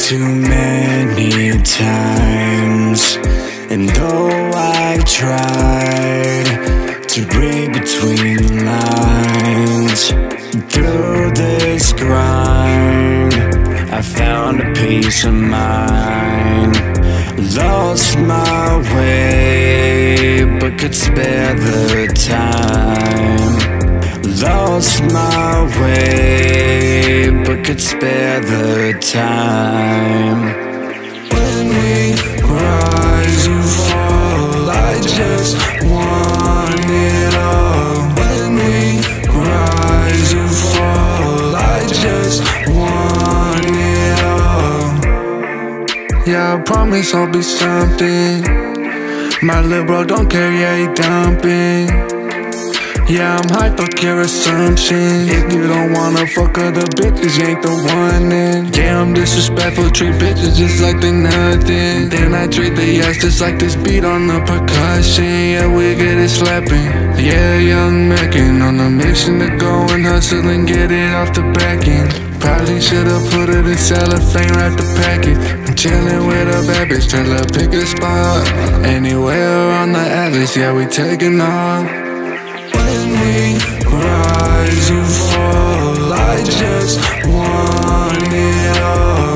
too many times, and though I've tried to read between the lines, through this grind I found a peace of mind. Lost my way, but could spare the time. Lost my way, but could spare the time. When we rise and fall, I just want it all. When we rise and fall, I just want it all. Yeah, I promise I'll be something. My little bro don't care, yeah, he dumping. Yeah, I'm high, fuck your assumptions. If you don't wanna fuck other bitches, you ain't the one then. Yeah, I'm disrespectful, treat bitches just like they nothing. Then I treat the ass just like this beat on the percussion. Yeah, we get it slapping. Yeah, young Mackin' on a mission to go and hustle and get it off the back end. Probably should've put it in cellophane, wrap the package. I'm chillin' with a bad bitch, tell her pick a spot. Anywhere on the atlas, yeah, we taking off. When we rise and fall, I just want it all.